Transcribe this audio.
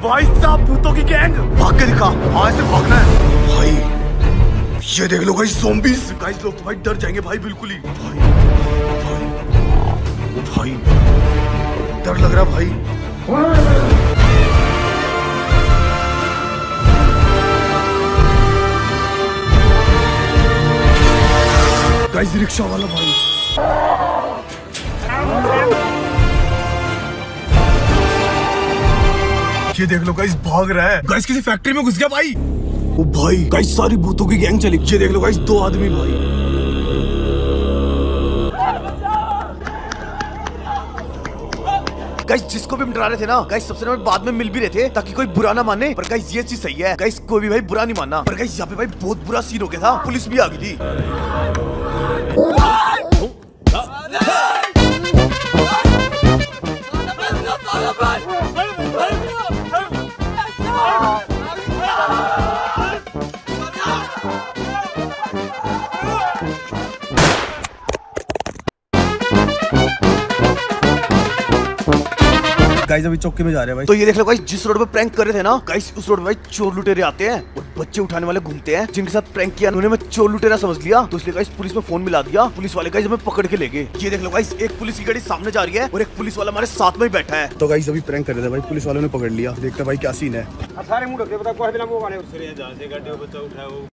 भाई साहब भूतों की गैंग, भाग के दिखा। हाँ ऐसे भागना है भाई। ये देख लो गाइस ज़ॉम्बीज़। गाइस लोग तो भाई डर जाएंगे भाई बिल्कुल ही। भाई भाई डर लग रहा भाई। गाइस रिक्शा वाला भाई। ये देख लो गाइस भाग रहा है। गाइस किसी फैक्ट्री में घुस गया भाई। ओ भाई गाइस सारी भूतों की गैंग चली। ये देख लो गाइस 2 आदमी भाई। गाइस जिसको भी हम डरा रहे थे ना गाइस सबसे पहले बाद में मिल भी रहे थे ताकि कोई बुरा ना माने। पर गाइस ये चीज सही है गाइस, कोई भी भाई बुरा नहीं मानना। पर गाइस यहाँ पे भाई बहुत बुरा सीन हो गया था, पुलिस भी आ गई थी। गाइस अभी चौकी में जा रहे हैं भाई। तो ये देख लो गाइस जिस रोड पे प्रैंक कर रहे थे ना गाइस, उस रोड पे भाई चोर लुटेरे आते हैं और बच्चे उठाने वाले घूमते हैं जिनके साथ प्रैंक किया उन्होंने मैं चोर लुटेरा समझ लिया। तो इसलिए गाइस पुलिस में फोन मिला दिया। पुलिस वाले गाइस हमें पकड़ के ले गए। ये देख लो गाइस एक पुलिस की गाड़ी सामने जा रही है और एक पुलिस वाला हमारे साथ में ही बैठा है। तो गाइस अभी प्रैंक कर रहे थे भाई, पुलिस वालों ने पकड़ लिया। देखते भाई क्या सीन है।